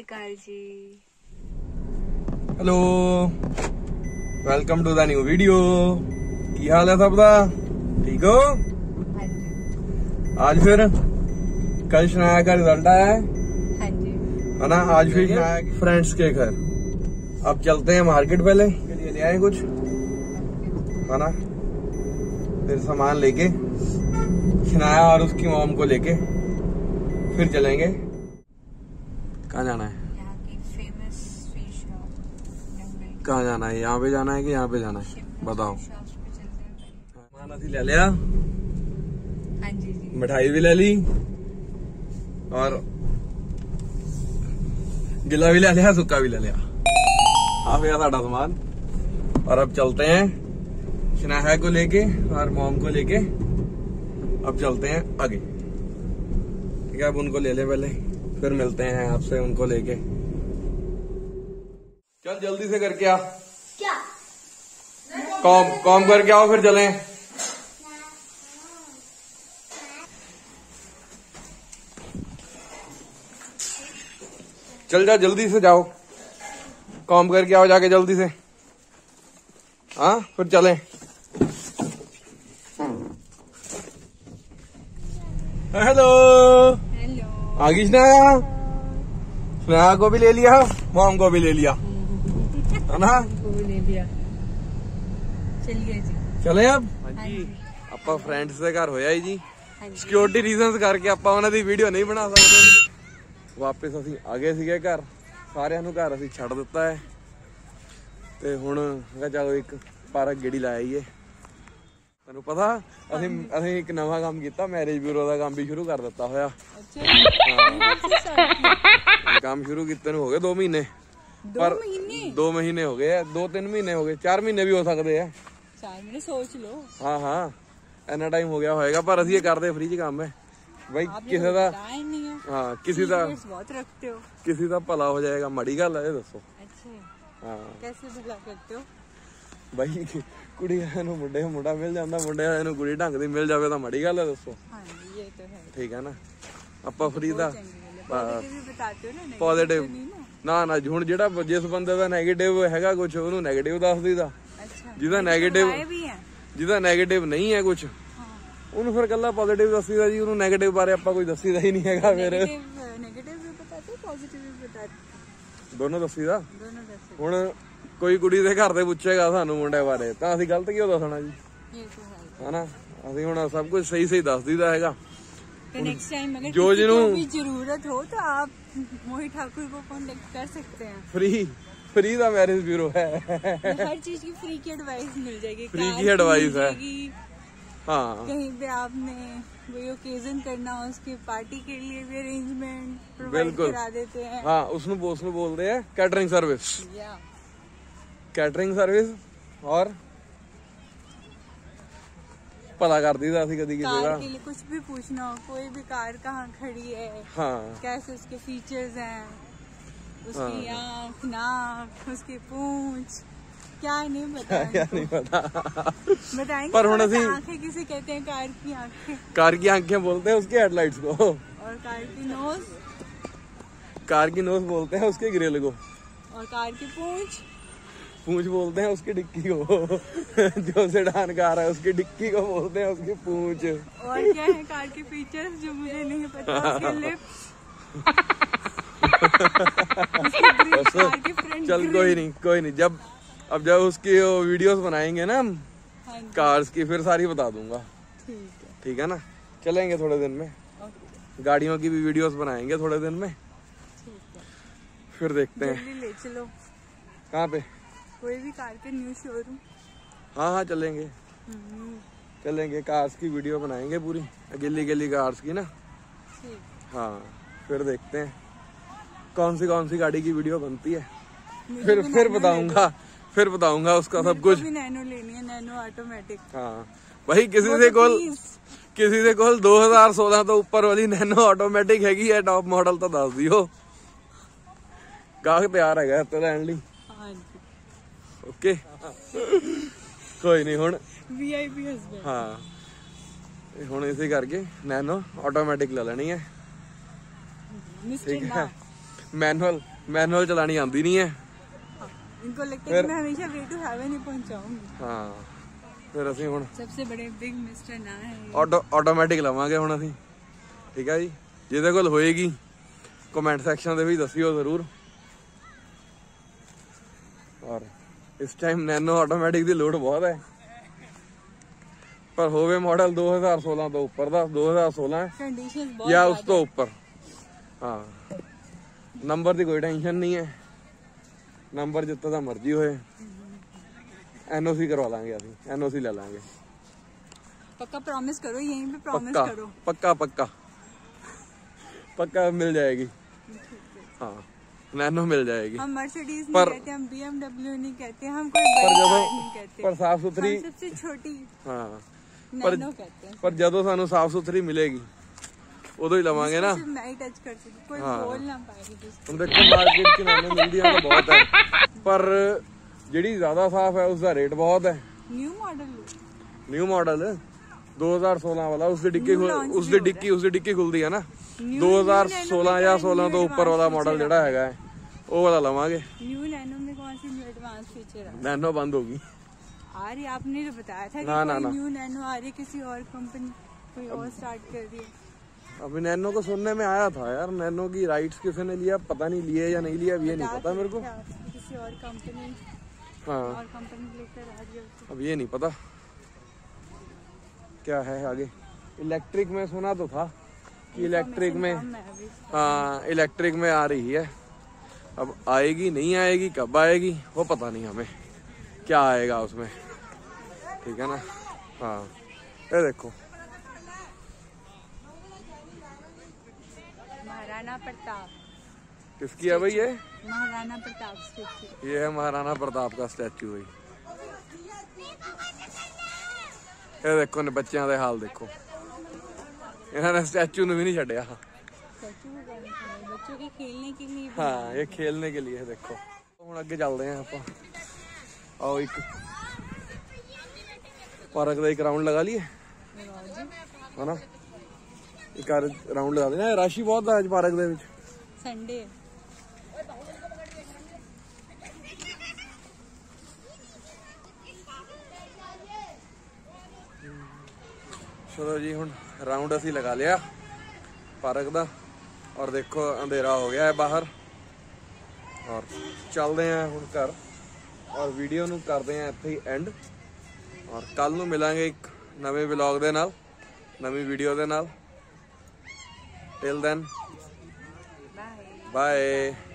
अकाल जी। Hello, welcome to the new video. की हाल है सबका? ठीक हो? हाँ जी। आज फिर कल शनाया का रिजल्ट आया है। हाँ जी। है ना? आज फिर शनाया फ्रेंड्स के घर। अब चलते हैं मार्केट, पहले के लिए ले आए कुछ, है ना? फिर सामान लेके शनाया और उसकी मॉम को लेके फिर चलेंगे। कहाँ जाना है? यहाँ की फेमस स्वीट शॉप। कहाँ जाना है? यहाँ पे जाना है कि यहाँ पे जाना है? बताओ। शॉप्स पे चलते हैं। सामान अभी ले लिया, हाँ जी जी। मिठाई भी ले ली और गिला भी ले लिया, सुक्का भी ले लिया। आ गया सारा सामान और अब चलते हैं शनाया को लेके और मॉम को लेके। अब चलते हैं आगे, ठीक है? अब उनको ले ले पहले, फिर मिलते हैं आपसे उनको लेके। चल जल्दी से करके आ। क्या? कॉम करके आओ, फिर चलें। चल जा, जल्दी से जाओ, कॉम करके आओ जाके जल्दी से। हाँ, फिर चलें। Hello, hello. आगी स्नेहा, स्नेहा को भी ले लिया, मॉम को भी ले लिया, है ना? को भी ले लिया। चलिए जी। चले अब। हाँ जी। ਆਪਾਂ फ्रेंड्स ਦੇ ਘਰ ਹੋਇਆ ਜੀ। हाँ जी। ਸਿਕਿਉਰਿਟੀ ਰੀਜ਼ਨਸ ਕਰਕੇ ਆਪਾਂ ਉਹਨਾਂ ਦੀ ਵੀਡੀਓ ਨਹੀਂ ਬਣਾ ਸਕਦੇ। ਵਾਪਸ ਅਸੀਂ ਆ ਗਏ ਸੀਗੇ ਘਰ, ਸਾਰਿਆਂ ਨੂੰ ਘਰ ਅਸੀਂ ਛੱਡ ਦਿੱਤਾ ਹੈ ਤੇ ਹੁਣ ਮੈਂ ਚਲੋ ਇੱਕ ਪਾਰਕ ਗੇੜੀ ਲਾ ਆਈਏ। ਤੁਹਾਨੂੰ ਪਤਾ ਅਸੀਂ ਇੱਕ ਨਵਾਂ ਕੰਮ ਕੀਤਾ, ਮੈਰਿਜ ਬਿਊਰੋ ਦਾ ਕੰਮ ਵੀ ਸ਼ੁਰੂ ਕਰ ਦਿੱਤਾ ਹੋਇਆ। ਕੰਮ ਸ਼ੁਰੂ ਕੀਤੇ ਨੂੰ ਹੋ ਗਏ 2 ਮਹੀਨੇ, ਪਰ 2 ਮਹੀਨੇ ਹੋ ਗਏ, 2-3 ਮਹੀਨੇ ਹੋ ਗਏ, 4 ਮਹੀਨੇ ਵੀ ਹੋ ਸਕਦੇ ਆ। 4 महीने सोच लो। हाँ हाँ, इन्ना टाइम हो गया होएगा, पर असं ये करते फ्री च काम है भाई। किसी का हाँ, किसी का बहुत रखते हो। किसी का भला हो जाएगा, माड़ी गल है दसो। अच्छा, हाँ कैसे भला करते हो? भाई, कुड़ी वाले नूं मुंडे मुंडा मिल जाता, मुंडे वाले नूं कुड़ी ढंग दी मिल जाए तो माड़ी गल है दसो। हाँ ये तो है। ठीक है ना? आपां फ्री दा बताते हो ना, पॉजिटिव ना हुण जिहड़ा जिस बंदे दा नैगेटिव हैगा कुछ, ओनूं नैगेटिव दस दीदा। अच्छा, ਜਿਹਦਾ ਨੈਗੇਟਿਵ ਨਹੀਂ ਹੈ ਕੁਝ, ਉਹਨੂੰ ਫਿਰ ਕੱਲਾ ਪੋਜ਼ਿਟਿਵ ਦੱਸੀਦਾ ਜੀ। ਉਹਨੂੰ ਨੈਗੇਟਿਵ ਬਾਰੇ ਆਪਾਂ ਕੋਈ ਦੱਸੀਦਾ ਹੀ ਨਹੀਂ ਹੈਗਾ। ਫਿਰ नेगेटिव भी बताते हो, पॉजिटिव भी बताते, ਦੋਨੋਂ ਦੱਸੀਦਾ। दोनों दसते। ਹੁਣ ਕੋਈ ਕੁੜੀ ਦੇ ਘਰ ਦੇ ਪੁੱਛੇਗਾ ਸਾਨੂੰ ਮੁੰਡੇ ਬਾਰੇ, ਤਾਂ ਅਸੀਂ ਗਲਤ ਕਿਉਂ ਦੱਸਣਾ ਜੀ? ये तो है। ਹਨਾ? ਅਸੀਂ ਹੁਣ ਸਭ ਕੁਝ ਸਹੀ ਦੱਸ ਦਈਦਾ ਹੈਗਾ। तो नेक्स्ट टाइम अगर जो किसी जिन्हों- को भी जरूरत हो तो आप मोहित ठाकुर को कॉन्टेक्ट कर सकते हैं। फ्री ਦਾ मैरिज ब्यूरो है। हर चीज की फ्री की एडवाइस मिल जाएगी। फ्री कार की एडवाइस है। मिलेगी, हाँ, कहीं पे आपने कोई ओकेजन करना हो, उसकी पार्टी के लिए भी अरेंजमेंट प्रोवाइड बिल्कुल करा देते हैं। हाँ, उसਨੂੰ बोलते हैं कैटरिंग सर्विस। या कैटरिंग सर्विस और भला कर दीदा ਅਸੀਂ कदी किसी कार का। के लिए कुछ भी पूछना हो, कोई भी कार कहाँ खड़ी है, हाँ, कैसे उसके फीचर्स हैं, उसकी आँख, नाक, उसकी पूंछ, क्या नहीं क्या नहीं पता। बताएंगे। पर हुण असीं आंखें किसे कहते हैं? कार की आंखें। कार की आंखें बोलते हैं उसके हेडलाइट्स को, और कार की नोज, कार की नोज बोलते हैं उसके ग्रिल को, और कार की पूंछ, पूंछ बोलते हैं उसकी डिक्की को। जो सेडान कार है उसकी डिक्की को बोलते हैं उसकी पूंछ। और क्या है कार के फीचर्स जो मुझे नहीं पता? उसके लिप्स, कार की फ्रंट चल ग्रिल। कोई नहीं, जब उसकी वीडियोस बनाएंगे ना हम हाँ जी, कार्स की, फिर सारी बता दूंगा। ठीक है। ठीक है ना? चलेंगे थोड़े दिन में, ओके, गाड़ियों की भी वीडियोस बनाएंगे थोड़े दिन में, ठीक है। फिर देखते हैं। जल्दी ले चलो कहाँ पे? कोई भी कार के न्यू शोरूम। हाँ चलेंगे, कार्स की वीडियो बनाएंगे पूरी, गिल्ली कार्स की ना। ठीक। हाँ, फिर देखते हैं कौन सी गाड़ी की वीडियो बनती है। मुझे भी फिर बताऊंगा उसका सब कुछ। भी नैनो लेनी है, नैनो ऑटोमेटिक। हाँ भाई, किसी से कोल 2016 तो ऊपर वाली नैनो ऑटोमेटिक हैगी है, टॉप मॉडल तो दस दियो। गाहक तैयार है तो लैन ली। हाँ जी। ओके, कोई नहीं, हुण VIP हस्बैंड। हाँ, हुण इसे करके नैनो ऑटोमेटिक ले लेनी है। मिस्टर ठीक ना है। मैनुअल मैनुअल चलानी आती नहीं है। इनको लगता है कि मैं हमेशा वे टू हेवन ही पहुंचाऊंगी। हाँ फिर ਅਸੀਂ ਹੁਣ सबसे बड़े बिग मिस्टर ना है ਆਟੋਮੈਟਿਕ ਲਵਾਂਗੇ ਹੁਣ ਅਸੀਂ। ਠੀਕ ਹੈ ਜੀ, ਜਿਹਦੇ ਕੋਲ ਹੋਏਗੀ ਕਮੈਂਟ ਸੈਕਸ਼ਨ ਦੇ ਵਿੱਚ ਦੱਸਿਓ ਜ਼ਰੂਰ। ਔਰ ਇਸ ਟਾਈਮ ਨੈਨੋ ਆਟੋਮੈਟਿਕ ਦੀ ਲੋਡ ਬਹੁਤ ਹੈ, ਪਰ ਹੋਵੇ ਮਾਡਲ 2016 ਤੋਂ ਉੱਪਰ ਦਾ, 2016 कंडीशन ਜਾਂ बहुत ਉਸ ਤੋਂ ਉੱਪਰ। ਹਾਂ ਨੰਬਰ ਦੀ ਕੋਈ ਟੈਨਸ਼ਨ ਨਹੀਂ ਹੈ, ਨੰਬਰ ਜਿੱਥੇ ਦਾ ਮਰਜ਼ੀ ਹੋਏ एनओसी करवा लांगे अभी, एनओसी ले लांगे। पक्का प्रॉमिस करो, यहीं पे प्रॉमिस पक्का करो। पक्का पक्का पक्का मिल जाएगी। हाँ नैनो मिल जाएगी। हम मर्सिडीज नहीं कहते, हम BMW नहीं कहते, हम कोई बड़ी कार नहीं कहते, पर साफ सुथरी सबसे छोटी हाँ नैनो कहते हैं। पर जदों सानू साफ सुथरी मिलेगी उदों ही लवांगे ना। मैं ही टच कर सकती, कोई बोल ना पाएगी। हम देखो मार्केट च नैनो मिलदी है तो बहुत है, पर ਜਿਹੜੀ ਜ਼ਿਆਦਾ ਸਾਫ ਹੈ ਉਸ ਦਾ ਰੇਟ ਬਹੁਤ ਹੈ। ਨਿਊ ਮਾਡਲ 2016 ਵਾਲਾ, ਉਸ ਦੀ ਡਿੱਕੀ ਖੁੱਲਦੀ ਹੈ ਨਾ। 2016 ਜਾਂ 16 ਤੋਂ ਉੱਪਰ ਵਾਲਾ ਮਾਡਲ ਜਿਹੜਾ ਹੈਗਾ ਉਹ ਵਾਲਾ ਲਵਾਂਗੇ। न्यू नैनो में कौन सी न्यू एडवांस फीचर है? नैनो बंद होगी। आ रही, आपने तो बताया था ना, कि ना, न्यू नैनो आ रही, किसी और कंपनी कोई और स्टार्ट कर रही है। अभी नैनो को सुनने में आया था यार, नैनो की राइट्स किसी ने लिया, पता नहीं लिए या नहीं लिया, ये नहीं पता मेरे को। किसी और कंपनी हाँ लेकर आ रही है। अब ये नहीं पता क्या है आगे। इलेक्ट्रिक में सुना तो था कि इलेक्ट्रिक में, हाँ इलेक्ट्रिक में आ रही है। अब आएगी नहीं आएगी, कब आएगी वो पता नहीं हमें, क्या आएगा उसमें। ठीक है ना। हाँ ये देखो महाराणा प्रताप। किसकी है भाई ये? महाराणा प्रताप स्टैचू। ये है महाराणा प्रताप का स्टैचू भाई। ये देखो ने बच्चों के हाल देखो, इन्होंने स्टैचू ने भी नहीं छड़िया। बच्चों के खेलने के लिए। हाँ ये खेलने के लिए। देखो हम अगे चलते हैं आप। आओ एक पार्क का एक राउंड लगा लिए है ना, एक राउंड लगा देना। रश ही बहुत है आज पार्क दे विच, संडे। चलो जी हुण राउंड असी लगा लिया पार्क दा, और देखो अंधेरा हो गया है बाहर, और चलते हैं हुण घर, और वीडियो नूं करते हैं इत्थे ही एंड, और कल नूं मिलांगे एक नवे व्लॉग दे नाल, नवी वीडियो दे नाल। Till then bye.